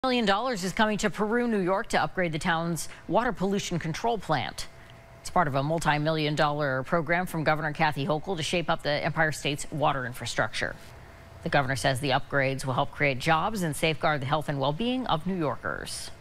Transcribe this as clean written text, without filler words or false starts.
$1 million is coming to Peru, New York to upgrade the town's water pollution control plant. It's part of a multi-million-dollar program from Governor Kathy Hochul to shape up the Empire State's water infrastructure. The governor says the upgrades will help create jobs and safeguard the health and well-being of New Yorkers.